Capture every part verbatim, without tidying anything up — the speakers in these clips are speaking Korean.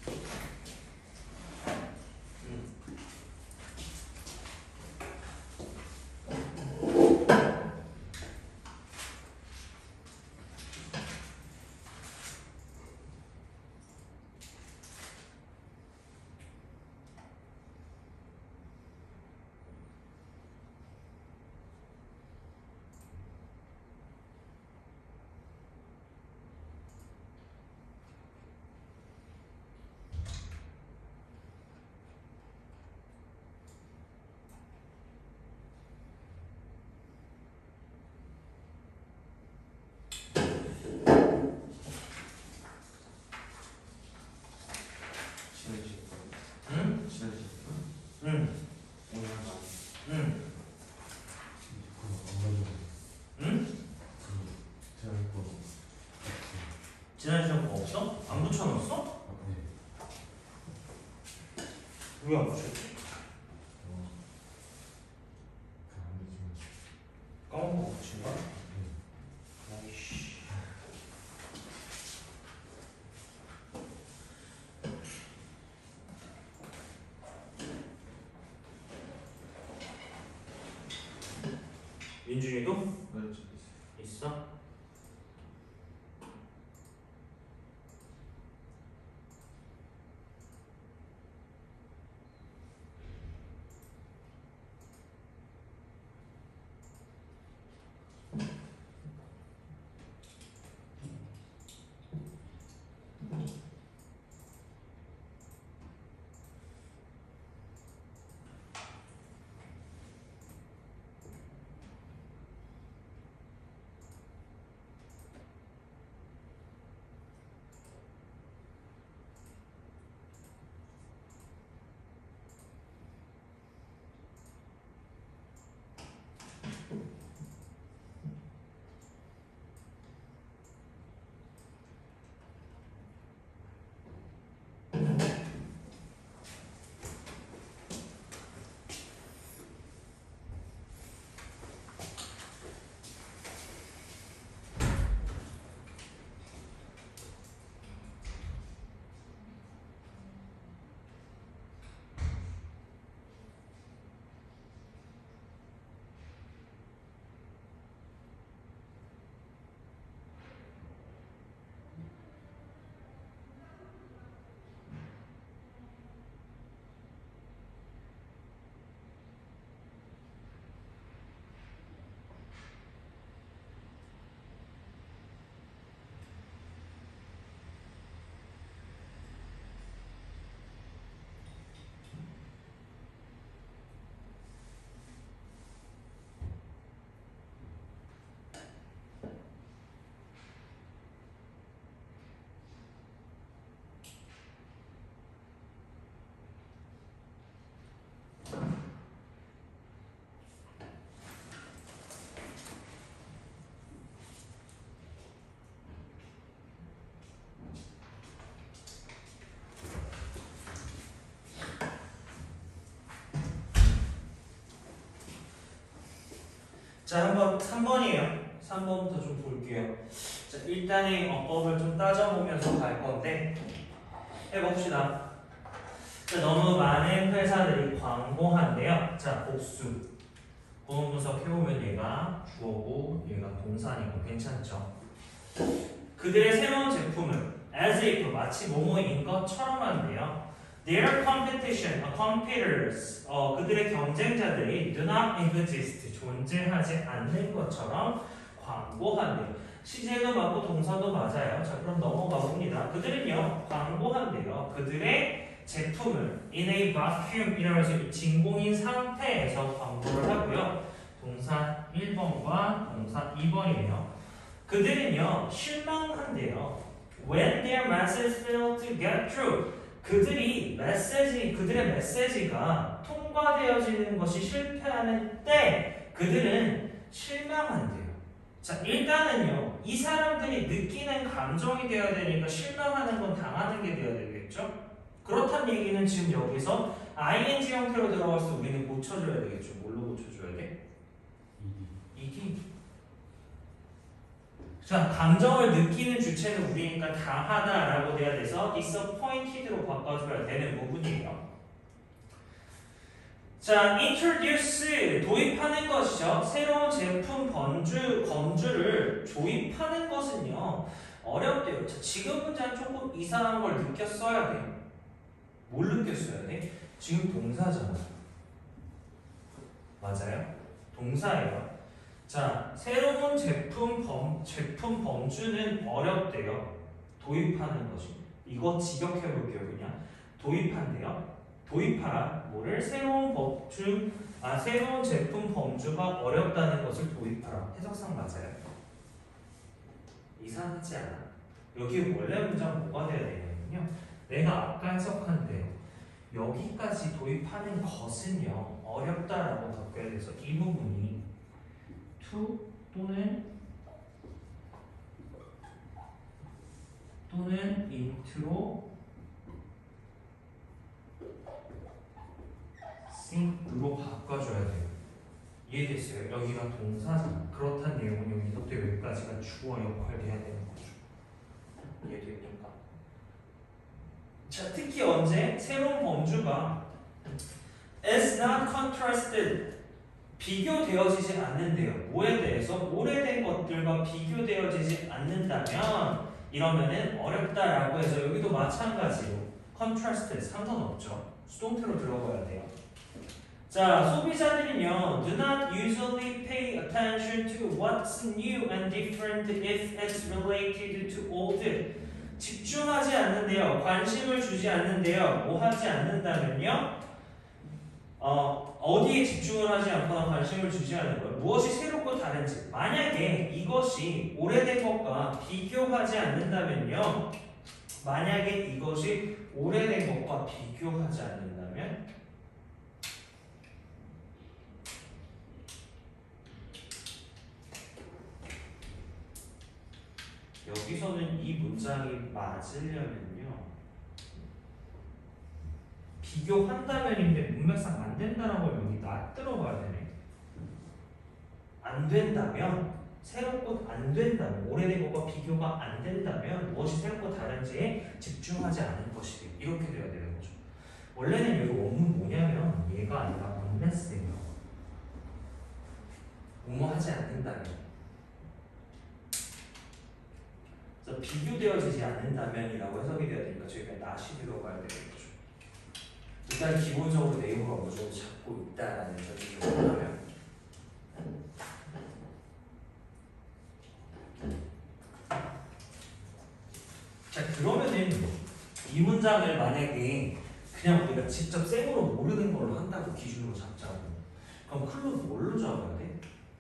지난 시간 뭐 없어? 안 붙여놨어? 왜 안 붙였지? 까먹고 붙인 거야? 아이씨. 민준이도? 네, 저기 있어요. 있어? 자, 한번 삼 번이에요. 삼 번부터 좀 볼게요. 자, 일단은 어법을 좀 따져보면서 갈 건데 해봅시다. 자, 너무 많은 회사들이 광고한대요. 자, 복수. 본원 분석 해보면 얘가 주어고 얘가 동사니까 괜찮죠? 그들의 새로운 제품은 as if 마치 뭐뭐인 것처럼 한대요. Their competition, uh, competitors, 어, 그들의 경쟁자들이 do not exist, 존재하지 않는 것처럼 광고한대요. 시제도 맞고 동사도 맞아요. 자, 그럼 넘어가 봅니다. 그들은요, 광고한대요. 그들의 제품을 in a vacuum, 이러면서 진공인 상태에서 광고를 하고요. 동사 일 번과 동사 이 번이에요. 그들은요, 실망한대요. When their message failed to get through, 그들이 메시지, 그들의 메시지가 통과되어지는 것이 실패하는 때 그들은 실망한대요. 자, 일단은요, 이 사람들이 느끼는 감정이 되어야 되니까 실망하는 건 당하는 게 되어야 되겠죠? 그렇다는 얘기는 지금 여기서 아이엔지 형태로 들어가서 우리는 고쳐줘야 되겠죠? 뭘로 고쳐줘야 돼? 이디. 자, 감정을 느끼는 주체는 우리니까 당하다라고 돼야 돼서 disappointed로 바꿔줘야 되는 부분이에요. 자, introduce 도입하는 것이죠. 새로운 제품 범주 범주를 조입하는 것은요 어렵대요. 자, 지금 문장 조금 이상한 걸 느꼈어야 돼요. 뭘 느꼈어야 돼? 지금 동사잖아. 맞아요? 동사예요. 자, 새로운 제품 범 제품 범주는 어렵대요. 도입하는 것이. 이거 직역해 볼게요. 그냥 도입한대요. 도입하라. 뭐를 새로운 범주 아 새로운 제품 범주가 어렵다는 것을 도입하라. 해석상 맞아요. 이상하지 않아. 여기 원래 문장 뭐가 돼야 되냐면요. 내가 아까 해석한 대로 여기까지 도입하는 것은요 어렵다라고 바꿔야 돼서 이 부분이 to 또는 또는 into로 think로 바꿔줘야 돼요. 이해됐어요? 여기가 동사잖아. 그렇다는 내용은 여기부터 여기까지가 주어 역할을 해야 되는 거죠. 이해됩니까? 자, 특히 언제 새로운 범주가 is not contrasted 비교되어지지 않는데요. 뭐에 대해서? 오래된 것들과 비교되어지지 않는다면 이러면은 어렵다라고 해서 여기도 마찬가지로 contrasted 상관없죠. 수동태로 들어가야 돼요. 자, 소비자들은요 do not usually pay attention to what's new and different if it's related to old. 집중하지 않는데요. 관심을 주지 않는데요. 뭐 하지 않는다면요. 어, 어디에 집중을 하지 않거나 관심을 주지 않는 거예요. 무엇이 새롭고 다른지. 만약에 이것이 오래된 것과 비교하지 않는다면요. 만약에 이것이 오래된 것과 비교하지 않는다면 여기서는 이 문장이 맞으려면요. 비교한다면인데 문맥상 안 된다는 걸 여기 놔들어 봐야 되네. 안 된다면, 새롭고 안 된다면, 오래된 것과 비교가 안 된다면 무엇이 새롭고 다른지에 집중하지 않을 것이다. 이렇게 돼야 되는 거죠. 원래는 여기 원문 뭐냐면 얘가 아니라 unless예요. 뭐뭐하지 않는다면. 그래서 비교되어지지 않는다면이라고 해석이 되어야 되니까 저희가 not이 들어가야 되는 거죠. 일단 기본적으로 내용을 어느 정도 잡고 있다라는 점을 하면 자 그러면은 이 문장을 만약에 그냥 우리가 직접 생으로 모르는 걸로 한다고 기준으로 잡자고 그럼 클로 뭘로 잡아야 돼?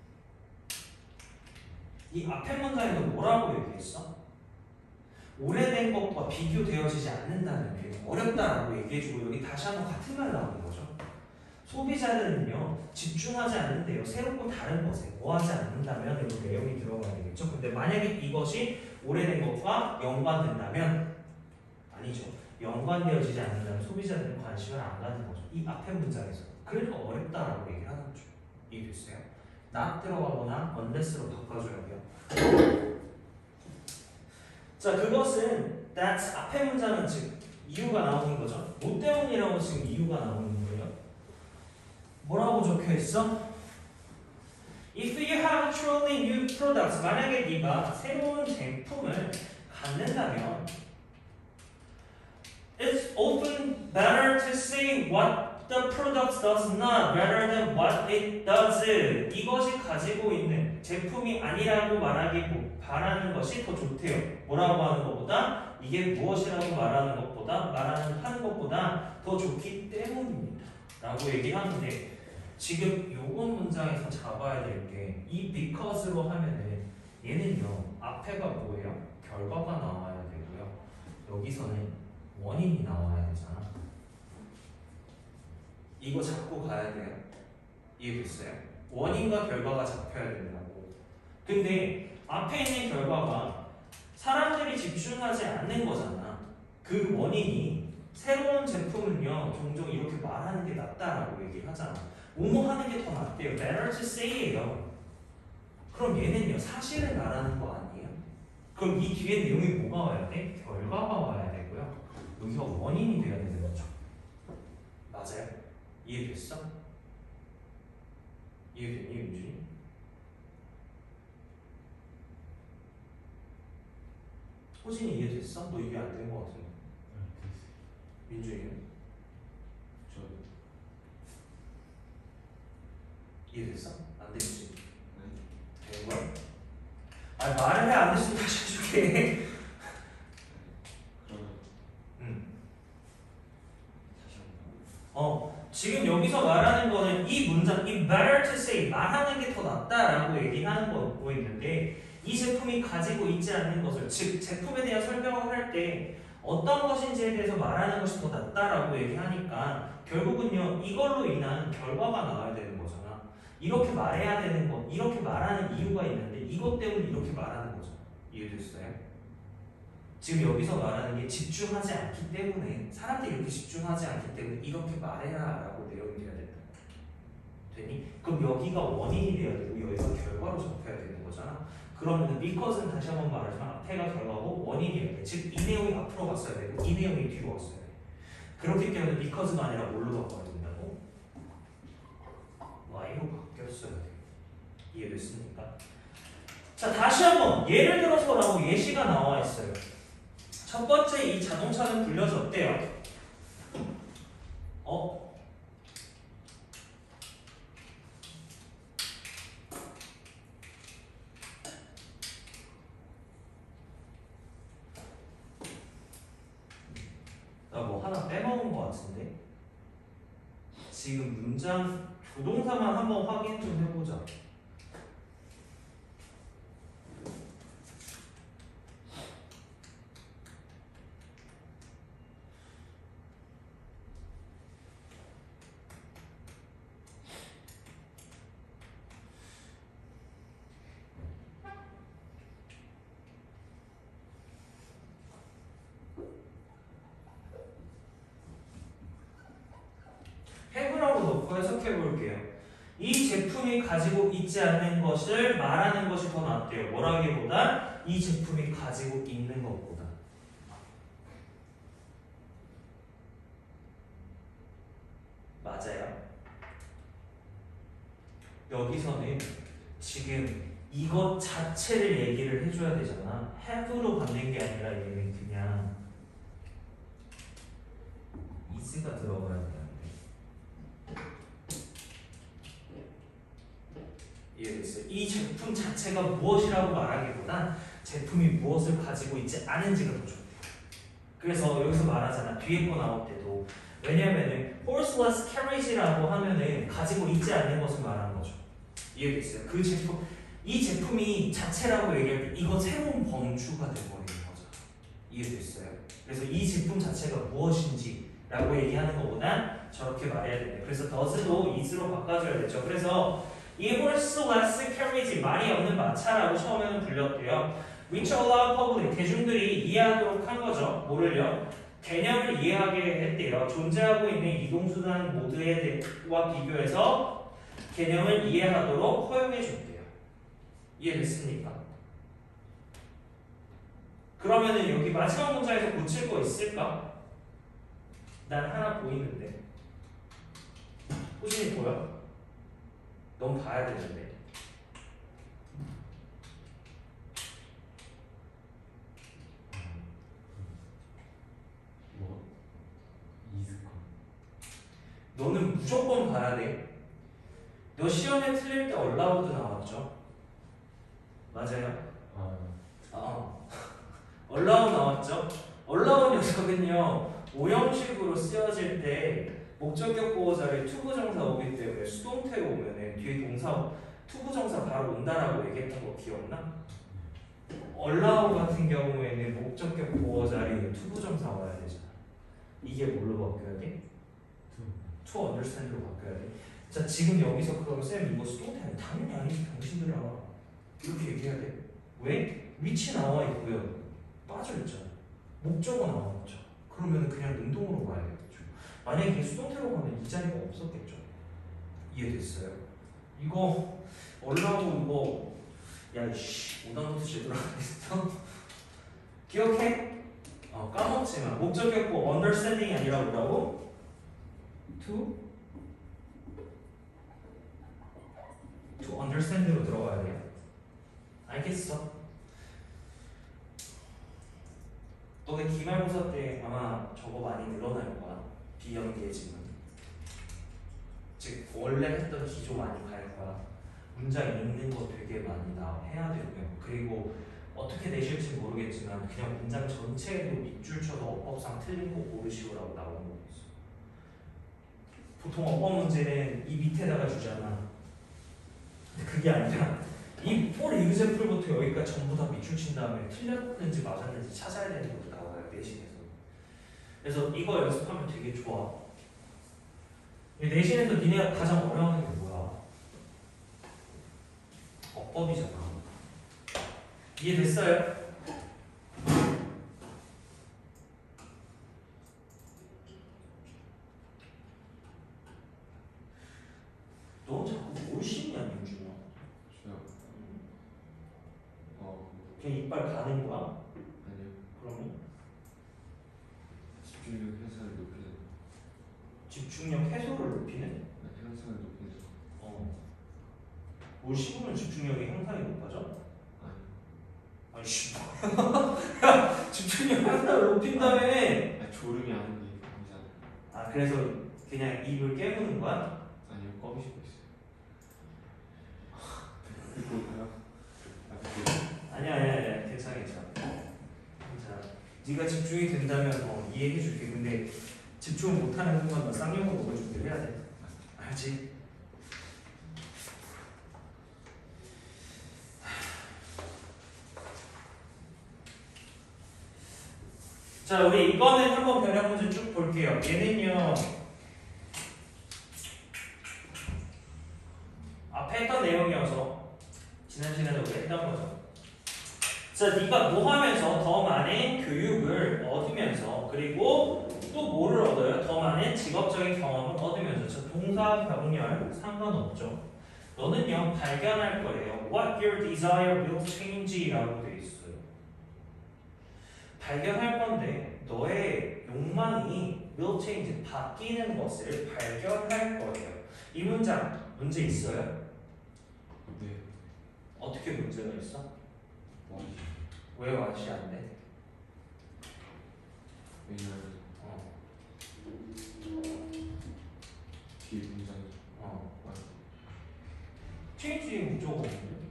이 앞에 문장에서 뭐라고 얘기했어? 오래된 것과 비교되어지지 않는다는 게 어렵다라고 얘기해주고 여기 다시 한번 같은 말 나오는 거죠. 소비자들은요 집중하지 않는데요 새롭고 다른 것에 뭐하지 않는다면 이런 내용이 들어가야 되겠죠. 근데 만약에 이것이 오래된 것과 연관된다면 아니죠. 연관되어지지 않는다면 소비자들은 관심을 안 갖는 거죠. 이 앞에 문장에서 그러니까 어렵다라고 얘기를 하는 거죠. 이해됐어요? not 들어가거나 unless로 바꿔줘야 돼요. 자 그것은 that's 앞에 문장은 지금 이유가 나오는 거죠. 뭐 때문이라고 지금 이유가 나오는 거예요. 뭐라고 적혀 있어? If you have truly new products 만약에 네가 새로운 제품을 갖는다면 it's often better to say what the product does not rather than what it does. 이것이 가지고 있는 제품이 아니라고 말하기 바라는 것이 더 좋대요. 뭐라고 하는 것보다 이게 무엇이라고 말하는 것보다 말하는 하는 것보다 더 좋기 때문입니다. 라고 얘기하는데 지금 요번 문장에서 잡아야 될 게 이 because로 하면은 얘는요 앞에가 뭐예요? 결과가 나와야 되고요. 여기서는 원인이 나와야 되잖아. 이거 잡고 가야 돼요. 이해됐어요? 원인과 결과가 잡혀야 된다고. 근데 앞에 있는 결과가 사람들이 집중하지 않는 거잖아. 그 원인이 새로운 제품은요 종종 이렇게 말하는 게 낫다라고 얘기를 하잖아. 뭐뭐 하는 게 더 낫대요. Better to say예요. 그럼 얘는요 사실을 말하는 거 아니에요? 그럼 이 뒤에 내용이 뭐가 와야 돼? 결과가 와야 되고요. 여기가 원인이 돼야 되는 거죠. 맞아요? 이해됐어? 이해됐니, 윤준이? 호진이 이해됐어? 너 이해 안 된 거 같은데. 민준이는? 저 이해됐어? 안 됐지? 네. 된 거야? 아니 말을 해. 안 됐으면 다시 해줄게. 그러면 응. 다시 한번. 어, 지금 여기서 말하는 거는 이 문장, 이 better to say, 말하는 게 더 낫다라고 얘기하는 거고 있는데, 이 제품이 가지고 있지 않는 것을, 즉 제품에 대한 설명을 할 때 어떤 것인지에 대해서 말하는 것이 더 낫다라고 얘기하니까 결국은요, 이걸로 인한 결과가 나와야 되는 거잖아. 이렇게 말해야 되는 거, 이렇게 말하는 이유가 있는데 이것 때문에 이렇게 말하는 거죠. 이해됐어요? 지금 여기서 말하는 게 집중하지 않기 때문에, 사람들이 이렇게 집중하지 않기 때문에 이렇게 말해라 라고 내용이 돼야 된다. 되니? 그럼 여기가 원인이 돼야 되고 여기가 결과로 접해야 되는 거잖아. 그러면 because는 다시 한번 말하지만 앞에가 결과고 원인이어야 돼. 즉 이 내용이 앞으로 갔어야 되고 이 내용이 뒤로 갔어야 돼. 그렇기 때문에 because가 아니라 뭘로 바꿔야 된다고? y로 바뀌었어야 돼. 이해됐습니까? 자, 다시 한번 예를 들어서라고 예시가 나와 있어요. 첫 번째, 이 자동차는 불려졌대요. 어? 나 뭐 하나 빼먹은 것 같은데? 지금 문장 조동사만 한번 확인 좀 해보자. 해부라고 놓고 해석해 볼게요. 이 제품이 가지고 있지 않는 것을 말하는 것이 더 낫대요. 뭐라기보다 이 제품이 가지고 있는 것보다. 맞아요. 여기서는 지금 이것 자체를 얘기를 해줘야 되잖아. have로 받는 게 아니라 얘는 그냥 is가 들어가야 되는데. 이해됐어요? 이 제품 자체가 무엇이라고 말하기보단 제품이 무엇을 가지고 있지 않은지가 더 좋대요. 그래서 여기서 말하잖아. 뒤에 거 나올 때도. 왜냐면은 horseless carriage라고 하면은 가지고 있지 않는 것을 말하는 거죠. 이해됐어요? 그 제품, 이 제품이 자체라고 얘기할 때 이거 새로운 범주가 돼버리는 거죠. 이해됐어요? 그래서 이 제품 자체가 무엇인지 라고 얘기하는 것보단 저렇게 말해야 된대요. 그래서 does도 is로 바꿔줘야 되죠. 그래서 이 horseless carriage, 말이 없는 마차라고 처음에는 불렸대요. which allow public, 대중들이 이해하도록 한 거죠. 뭐를요? 개념을 이해하게 했대요. 존재하고 있는 이동수단 모두와 비교해서 개념을 이해하도록 허용해 줬대요. 이해됐습니까? 그러면은 여기 마지막 문장에서 고칠 거 있을까? 난 하나 보이는데. 호진이 보여? 넌 봐야 되는데. 뭐 이스카. 너는 무조건 봐야 돼. 너 시험에 틀릴 때 얼라우드 나왔죠? 맞아요? 아 어. 얼라우 나왔죠? 얼라우 녀석은요 오형식으로 쓰여질 때 목적격 보호자를 투부정사 오기 때문에 수동태로 오면은 뒤에 동사 투부정사 바로 온다라고 얘기했던 거 기억나? 얼라우 같은 경우에는 목적격 보호자리 투부정사 와야 되잖아. 이게 뭘로 바뀌어야 돼? to understand로 바뀌어야 돼. 자, 지금 여기서 그럼 쌤 이거 수동태 아니 당연히 아니지 당신들아 이렇게 얘기해야 돼. 왜? 위치 나와 있고요. 빠져 있잖아. 목적어 나와 있죠. 그러면 그냥 능동으로 가야 되겠죠. 만약에 이게 수동태로 가면 이 자리가 없었겠죠. 이해됐어요? 이거 얼라고 이거 야이씨 오답노트 제대로 안 했어? 기억해? 어, 까먹지마. 목적격보 understanding이 아니라 뭐라고? to to understand로 들어가야 돼요. 알겠어? 너네 기말고사 때 아마 저거 많이 늘어날 거야. 비연계지문. 즉 원래 했던 기조 많이 갈 거야. 문장 읽는 거 되게 많이 나 해야 되고요. 그리고 어떻게 내실지 모르겠지만 그냥 문장 전체에도 밑줄 쳐서 어법상 틀린 거 고르시오라고 나오는 거 있어. 보통 어법 문제는 이 밑에다가 주잖아. 근데 그게 아니라 이 for example부터 여기까지 전부 다 밑줄 친 다음에 틀렸는지 맞았는지 찾아야 되는 것도 나와요. 내신에서. 그래서 이거 연습하면 되게 좋아. 내신에서 니네가 가장 어려워하는 게 뭐야? 어법이잖아. 이해됐어요? 너 자꾸 뭘 씹냐, 민준아? 저요. 어 그냥 이빨 가는 거야? 아니요. 그러면? 집중력 향상을 높이는. 집중력 해소를 높이는? 네, 향상을 높이는. 어. 뭘 씹으면 집중력이 향상이 높아져? 아니. 아이씨. 야, 집중력 향상을 높인다며! 아 졸음이 아닌 게 아니잖아요. 아, 그래서 그냥 입을 깨무는 거야? 아니요, 껌이시고 있어요. 그럴까요? 아 그게 아니야, 아니야, 아니야. 괜찮아, 괜찮아. 괜찮아. 네가 집중이 된다면 어, 이해해줄게. 근데 집중을 못하는 순간 너 쌍욕을 먹을 준비를 해야 돼. 알지? 자, 우리 이거는 한번 변형 문제 쭉 볼게요. 얘는요. 앞에 했던 내용이어서 지난 시간에 우리 했던 거죠. 자, 네가 뭐 하면서 더 많은 교육을 얻으면서 그리고 또 뭐를 얻어요? 더 많은 직업적인 경험을 얻으면서. 자, 동사 병렬 상관없죠. 너는요 발견할 거예요. What your desire will change라고 돼 있어요. 발견할 건데 너의 욕망이 will change 바뀌는 것을 발견할 거예요. 이 문장 문제 있어요? 네. 어떻게 문제가 있어? 뭐 왜 와시 안 돼? 왜냐면 어, 뒤에 문장이 어. 많이. change의 목적어 없는데?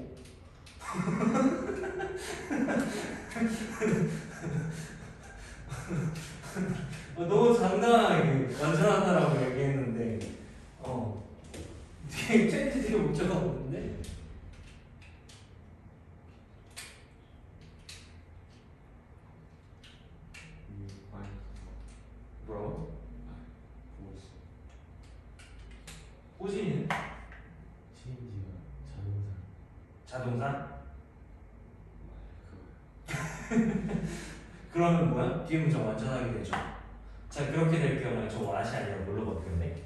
어, 너무 장난하게 완전하다라고 얘기했는데 어 뒤에 change의 목적어 없는데? 음, 많이 뭐라고? 보고 있어. 호진이는? 체인지가 자동사. 자동사? 그거. 그러면 뭐야? 뒤에 문장 완전하게 되죠. 자, 그렇게 될 경우에 저 와시 아니라 뭘로 바뀌어야 돼?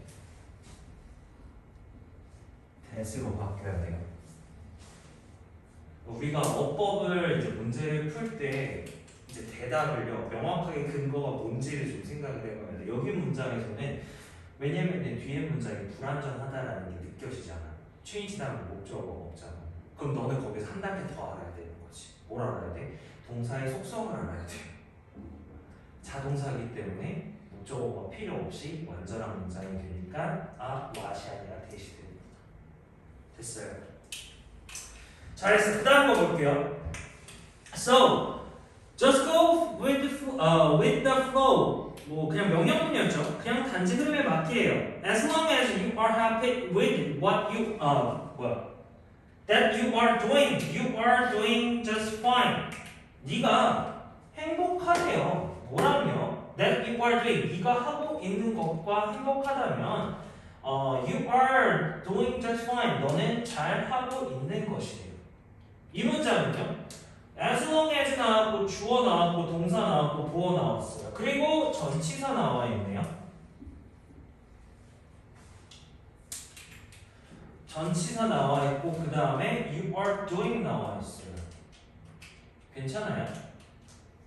대스로 바뀌어야 돼요. 우리가 어법을 이제 문제를 풀 때 이제 대답을요 명확하게 근거가 뭔지를 좀 생각을 해봐야 돼. 여기 문장에서는 왜냐면 뒤에 문장이 불완전하다라는 게 느껴지잖아. change 다음 목적어가 없잖아. 그럼 너는 거기서 한 단계 더 알아야 되는 거지. 뭘 알아야 돼? 동사의 속성을 알아야 돼. 자동사이기 때문에 목적어가 필요 없이 완전한 문장이 되니까 아, what이 아니라 대시 됩니다. 됐어요. 잘했어. 그 다음 거 볼게요. So, just go with the, fl- uh, with the flow. 뭐 그냥 명령문이었죠. 그냥 단지 흐름에 맡기예요. As long as you are happy with what you uh, 뭐야? That you are doing, you are doing just fine. 네가 행복하대요. 뭐라며? That you are doing, 네가 하고 있는 것과 행복하다면 어, you are doing just fine. 너는 잘 하고 있는 것이에요. 이 문장은요. As long as 나왔고 주어 나왔고 동사 나왔고 보어 나왔어요. 그리고 전치사 나와 있네요. 전치사 나와 있고 그 다음에 you are doing 나와 있어요. 괜찮아요?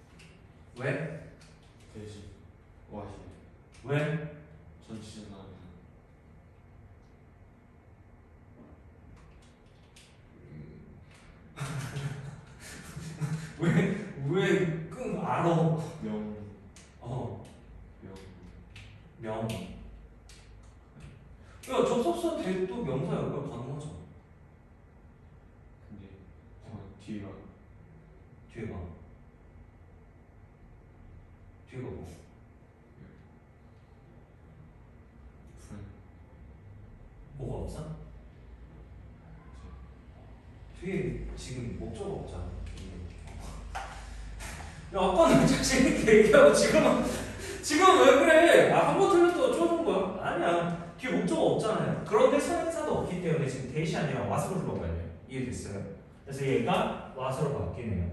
왜? 대신 와시 왜? 전치사나 왜? 왜? 끙 알아? 명 어, 명 명. 야, 접속사 대도 명사 역할 가능하잖아. 근데 어, 뒤가 뒤에 봐. 뒤에 봐. 뭐. 불 뭐가 없어? 뒤에 지금 목적어 없잖아. 야, 아까는 자신 있게 얘기하고 지금은 지금 왜 그래? 아, 한 번 틀렸다고 쪼는 거야? 아니야. 뒤에 목적어 없잖아요. 그런데 선행사도 없기 때문에 지금 대시 아니라 와서로 불러가야 돼요. 이해됐어요? 그래서 얘가 와서로 바뀌네요.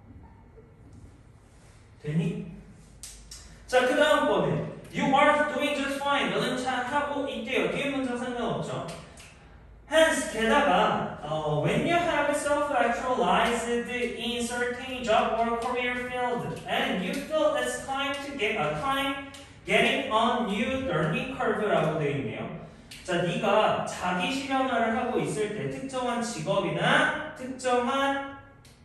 되니? 자, 그 다음 거는 You are doing just fine. 너는 잘 하고 있대요. 뒤에 문장 상관없죠. Hence, 게다가 uh, when you have self-actualized in certain job or career field, and you feel it's time to get a time getting on new learning curve라고 되어 있네요. 자, 네가 자기 실현화를 하고 있을 때 특정한 직업이나 특정한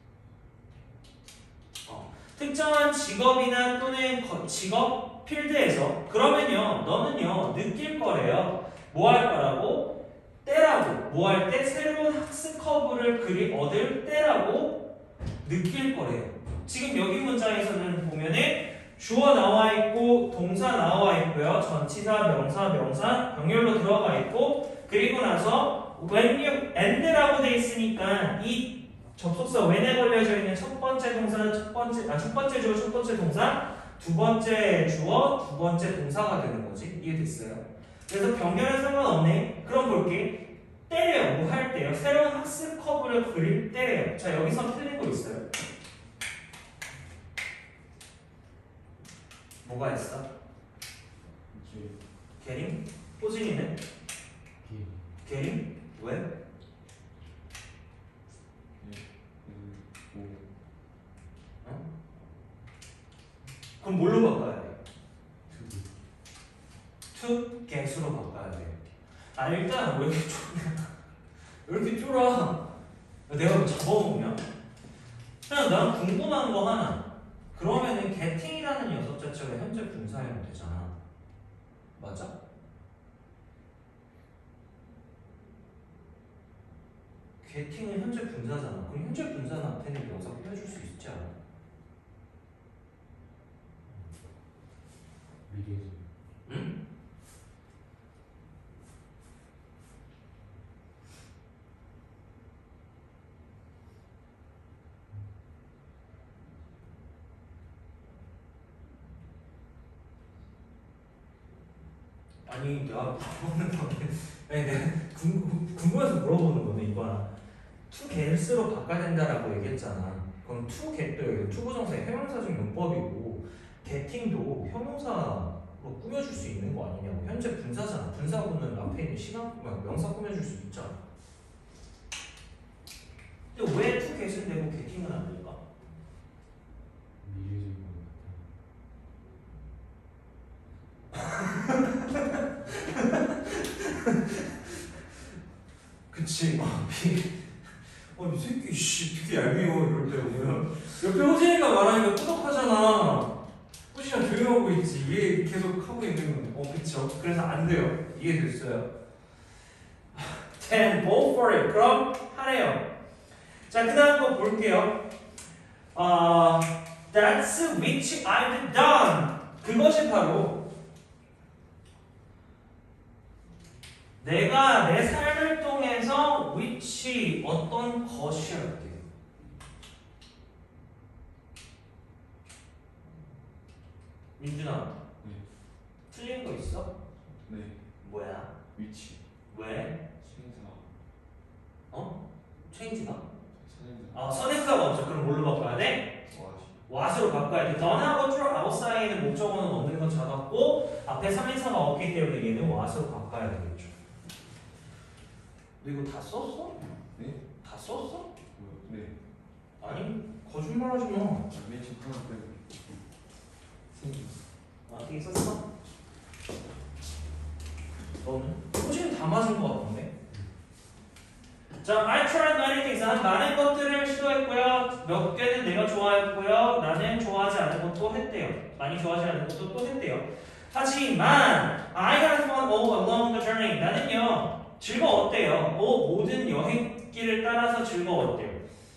어, 특정한 직업이나 또는 거, 직업 필드에서 그러면요, 너는요 느낄 거래요. 뭐 할 거라고? 때라고. 뭐 할 때? 새로운 학습 커브를 그리 얻을 때라고 느낄 거래요. 지금 여기 문장에서는 보면은 주어 나와 있고 동사 나와 있고요. 전치사, 명사, 명사, 병렬로 들어가 있고 그리고 나서 when you and라고 돼 있으니까 이 접속사 when에 걸려져 있는 첫 번째 동사, 첫 번째 아 첫 번째 주어, 첫 번째 동사, 두 번째 주어, 두 번째 동사가 되는 거지. 이해됐어요? 그래서 병렬은 상관없네. 그럼 볼게. 때려요. 뭐 할 때요? 새로운 학습 커브를 그릴 때래요. 자, 여기서 틀린 거 있어요. 뭐가 있어? 이게 게림? 호진이는? 기 게림? 왜? 오 어? 그럼 뭘로 바꿔야 돼? 투기 to get으로 바꿔야 돼. 아, 일단 왜 이렇게 쫄냐? 왜 이렇게 쫄아? 내가 뭐 잡아먹냐? 그냥 난 궁금한 거 하나. 그러면은 getting이라는 녀석 자체가 현재 분사형 되잖아. 맞아? getting은 현재 분사잖아. 그럼 현재 분사는 앞에는 명사 꾸며줄 수 있지 않아? 미래지 응? 아니 내가 물어보는 건데 아니 내가 궁금, 궁금해서 물어보는 거네 이거야. to get으로 바꿔야 된다라고 얘기했잖아. 그럼 to get도 투부정사의 형용사적 용법이고 getting도 형용사로 꾸며줄 수 있는 거 아니냐고. 현재 분사잖아. 분사구는 앞에 있는 시간 명사 꾸며줄 수 있잖아. 근데 왜 to get은 되고 getting은 안 될까? 미래적인 것 그치. 아, 이 새끼 씨 되게 얄미워 이럴 때 보면 옆에 호진이가 말하니까 뿌듯하잖아. 호진이가 조용하고 있지. 얘 계속 하고 있는 거. 어 그쵸. 그래서 안 돼요. 이해됐어요. Then go for it. 그럼 하래요. 자, 그 다음 거 볼게요. 어, That's which I've done. 그것이 바로 내가 내 삶을 통해서 which 어떤 것이었대. 민준아, 네. 틀린 거 있어? 네 뭐야? 위치 왜? 신사 어? 체인지가? 선행사 아, 선행사가 없죠. 그럼 뭘로 바꿔야 돼? 와시 what으로 바꿔야 돼. done하고 true outside에는 목적어는 없는 건 잡았고 앞에 삼인사가 없기 때문에 얘는 what으로 바꿔야 되겠죠. 너 이거 다 썼어? 네? 다 썼어? 뭐, 네 아니, 거짓말하지 마. 아, 맨 처음 하나 빼고 아, 어떻게 썼어? 너는? 호진은 다 맞은 것 같은데? 자, I tried many things. 난 많은 것들을 시도했고요. 몇 개는 내가 좋아했고요. 나는 좋아하지 않은 것도 했대요. 많이 좋아하지 않은 것도 또 했대요. 하지만 I had fun all along the journey. 나는요 즐거웠대요. 오, 모든 여행길을 따라서 즐거웠대요.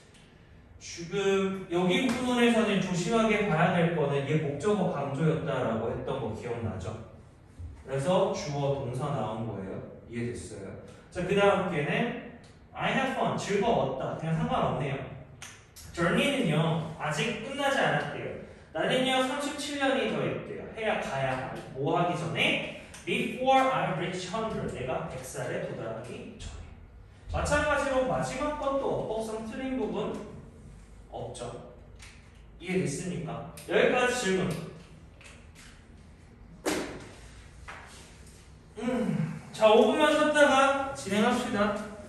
지금 여기 부분에서는 조심하게 봐야 될 거는 얘 목적어 강조였다라고 했던 거 기억나죠? 그래서 주어 동사 나온 거예요. 이해됐어요? 자, 그 다음 게는 I had fun. 즐거웠다. 그냥 상관없네요. journey는요 아직 끝나지 않았대요. 나는요 삼십칠 년이 더 있대요. 해야 가야 하고 뭐 하기 전에 before I reach one hundred. 내가 백 살에 도달하기 전에. 마찬가지로 마지막 것도 어법상 틀린 부분 없죠. 이해됐습니까? 여기까지 질문. 음, 자 오 분만 쉬었다가 진행합시다.